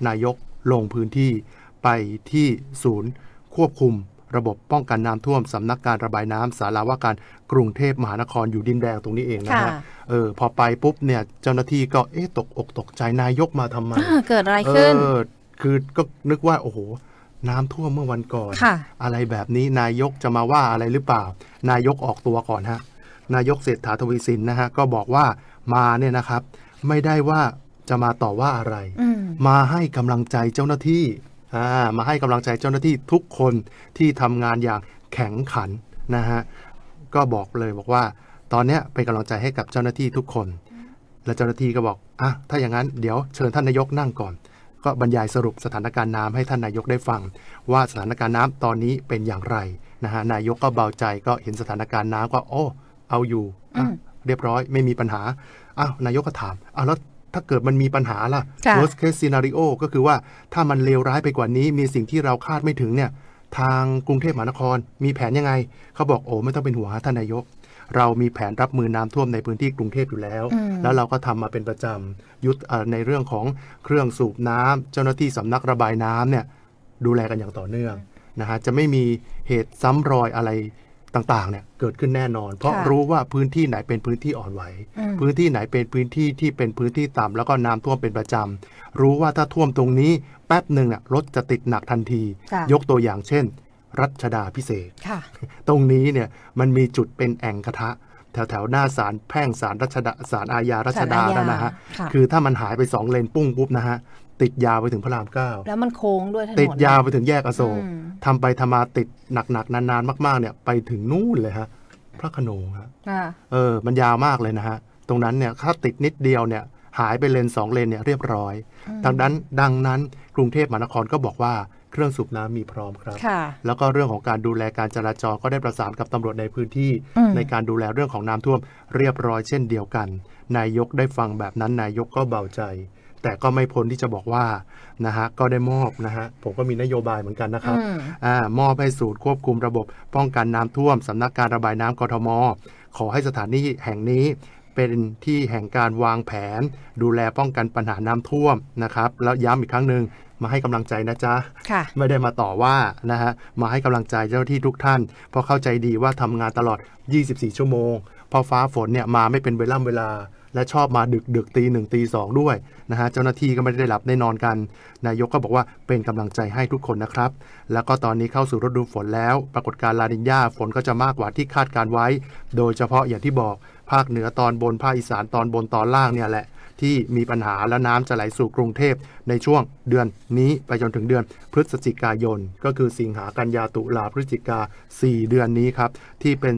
นายกลงพื้นที่ไปที่ศูนย์ควบคุมระบบป้องกันน้ำท่วมสำนักการระบายน้ำศาลาว่าการกรุงเทพมหานครอยู่ดินแดงตรงนี้เองนะฮะพอไปปุ๊บเนี่ยเจ้าหน้าที่ก็ตกอกตกใจนายกมาทำไมเกิดอะไรขึ้นคือก็นึกว่าโอ้โหน้ำท่วมเมื่อวันก่อนอะไรแบบนี้นายกจะมาว่าอะไรหรือเปล่านายกออกตัวก่อนฮะนายกเศรษฐาทวีสินนะฮะก็บอกว่ามาเนี่ยนะครับไม่ได้ว่าจะมาต่อว่าอะไรมาให้กำลังใจเจ้าหน้าที่มาให้กำลังใจเจ้าหน้าที่ทุกคนที่ทำงานอย่างแข็งขันนะฮะก็บอกเลยบอกว่าตอนนี้เป็นกำลังใจให้กับเจ้าหน้าที่ทุกคนและเจ้าหน้าที่ก็บอกถ้าอย่างนั้นเดี๋ยวเชิญท่านนายกนั่งก่อนก็บรรยายสรุปสถานการณ์น้ำให้ท่านนายกได้ฟังว่าสถานการณ์น้ำตอนนี้เป็นอย่างไรนะฮะนายกก็เบาใจก็เห็นสถานการณ์น้ำก็เอาอยู่เรียบร้อยไม่มีปัญหานายกก็ถามแล้วถ้าเกิดมันมีปัญหาล่ะ worst case scenario ก็คือว่าถ้ามันเลวร้ายไปกว่านี้มีสิ่งที่เราคาดไม่ถึงเนี่ยทางกรุงเทพมหานครมีแผนยังไงเขาบอกไม่ต้องเป็นห่วงท่านนายกเรามีแผนรับมือน้ำท่วมในพื้นที่กรุงเทพอยู่แล้วแล้วเราก็ทำมาเป็นประจำยุทธในเรื่องของเครื่องสูบน้ำเจ้าหน้าที่สำนักระบายน้ำเนี่ยดูแลกันอย่างต่อเนื่องนะฮะจะไม่มีเหตุซ้ำรอยอะไรต่างๆเนี่ยเกิดขึ้นแน่นอนเพราะรู้ว่าพื้นที่ไหนเป็นพื้นที่อ่อนไหวพื้นที่ไหนเป็นพื้นที่ที่เป็นพื้นที่ต่ำแล้วก็น้ำท่วมเป็นประจำรู้ว่าถ้าท่วมตรงนี้แป๊บหนึ่งเนี่ยรถจะติดหนักทันทียกตัวอย่างเช่นรัชดาภิเษกตรงนี้เนี่ยมันมีจุดเป็นแอ่งกระทะแถวหน้าศาลแพ่งศาลรัชดาศาลอาญารัชดาแล้วนะฮะคือถ้ามันหายไป2เลนปุ้งปุ๊บนะฮะติดยาวไปถึงพระราม9 แล้วมันโค้งด้วยถนนติดยาวไปถึงแยกอโศกทำไปทำมาติดหนักๆนานๆมากๆเนี่ยไปถึงนู่นเลยฮะพระโขนงฮะมันยาวมากเลยนะฮะตรงนั้นเนี่ยถ้าติดนิดเดียวเนี่ยหายไปเลน2เลนเนี่ยเรียบร้อยดังนั้นกรุงเทพมหานครก็บอกว่าเครื่องสูบน้ำมีพร้อมครับแล้วก็เรื่องของการดูแลการจราจรก็ได้ประสานกับตำรวจในพื้นที่ในการดูแลเรื่องของน้ำท่วมเรียบร้อยเช่นเดียวกันนายกได้ฟังแบบนั้นนายกก็เบาใจแต่ก็ไม่พ้นที่จะบอกว่านะฮะก็ได้มอบนะฮะผมก็มีนโยบายเหมือนกันนะครับมอบให้ศูนย์ควบคุมระบบป้องกันน้ำท่วมสำนักการระบายน้ำกทมขอให้สถานที่แห่งนี้เป็นที่แห่งการวางแผนดูแลป้องกันปัญหาน้ำท่วมนะครับแล้วย้ำอีกครั้งนึงมาให้กำลังใจนะจ๊ะไม่ได้มาต่อว่านะฮะมาให้กำลังใจเจ้าหน้าที่ทุกท่านเพราะเข้าใจดีว่าทำงานตลอด24ชั่วโมงพอฟ้าฝนเนี่ยมาไม่เป็นเวลาและชอบมาดึกตี 1 ตี 2ด้วยนะฮะเจ้าหน้าที่ก็ไม่ได้หลับได้นอนกันนายกก็บอกว่าเป็นกำลังใจให้ทุกคนนะครับแล้วก็ตอนนี้เข้าสู่ฤดูฝนแล้วปรากฏการณ์ลานิญญาฝนก็จะมากกว่าที่คาดการไว้โดยเฉพาะอย่างที่บอกภาคเหนือตอนบนภาคอีสานตอนบนตอนล่างเนี่ยแหละที่มีปัญหาและน้ำจะไหลสู่กรุงเทพในช่วงเดือนนี้ไปจนถึงเดือนพฤศจิกายนก็คือสิงหากันยาตุลาพฤศจิกา4เดือนนี้ครับที่เป็น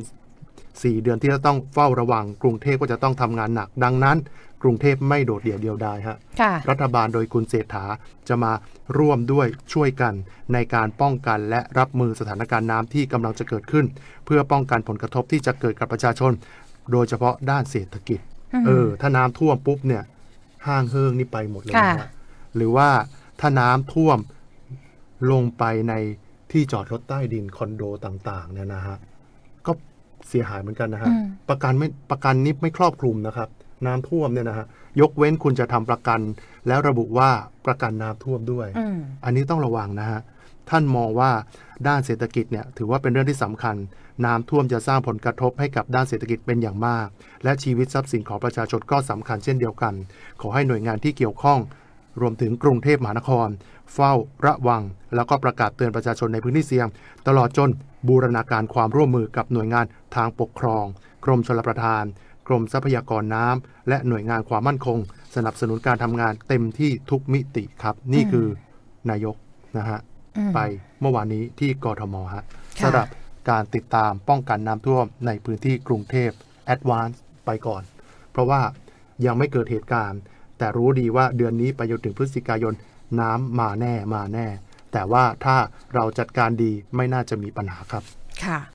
4เดือนที่จะต้องเฝ้าระวังกรุงเทพก็จะต้องทำงานหนักดังนั้นกรุงเทพไม่โดดเดี่ยวเดียวดายฮะรัฐบาลโดยคุณเศรษฐาจะมาร่วมด้วยช่วยกันในการป้องกันและรับมือสถานการณ์น้ำที่กำลังจะเกิดขึ้นเพื่อป้องกันผลกระทบที่จะเกิดกับประชาชนโดยเฉพาะด้านเศรษฐกิจถ้าน้ำท่วมปุ๊บเนี่ยห้างเฮิงนี่ไปหมดเลยนะหรือว่าถ้าน้ำท่วมลงไปในที่จอดรถใต้ดินคอนโดต่างๆเนี่ยนะฮะก็เสียหายเหมือนกันนะฮะประกันนี้ไม่ครอบคลุมนะครับน้ำท่วมเนี่ยนะฮะยกเว้นคุณจะทำประกันแล้วระบุว่าประกันน้ำท่วมด้วยอันนี้ต้องระวังนะฮะท่านมองว่าด้านเศรษฐกิจเนี่ยถือว่าเป็นเรื่องที่สำคัญน้ำท่วมจะสร้างผลกระทบให้กับด้านเศรษฐกิจเป็นอย่างมากและชีวิตทรัพย์สินของประชาชนก็สำคัญเช่นเดียวกันขอให้หน่วยงานที่เกี่ยวข้องรวมถึงกรุงเทพมหานครเฝ้าระวังแล้วก็ประกาศเตือนประชาชนในพื้นที่เสี่ยงตลอดจนบูรณาการความร่วมมือกับหน่วยงานทางปกครองกรมชลประทานกรมทรัพยากรน้ำและหน่วยงานความมั่นคงสนับสนุนการทำงานเต็มที่ทุกมิติครับนี่คือนายกนะฮะไปเมื่อวานนี้ที่กทมฮะสำหรับการติดตามป้องกันน้ำท่วมในพื้นที่กรุงเทพแอดวานซ์ไปก่อนเพราะว่ายังไม่เกิดเหตุการณ์แต่รู้ดีว่าเดือนนี้ไปจนถึงพฤศจิกายนน้ำมาแน่แต่ว่าถ้าเราจัดการดีไม่น่าจะมีปัญหาครับค่ะ